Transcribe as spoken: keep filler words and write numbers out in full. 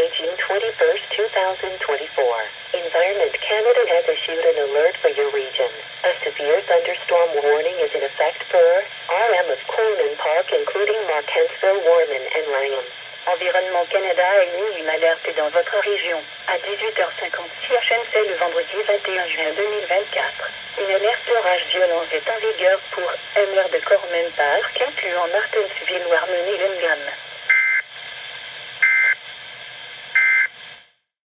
Tuesday, June twenty-first, two thousand twenty-four. Environment Canada has issued an alert for your region. A severe thunderstorm warning is in effect for R M of Coleman Park, including Martensville, Warman, and Langham. Environnement Canada a émis une alerte dans votre région. À dix-huit heures cinquante, C H N C le vendredi vingt et un juin deux mille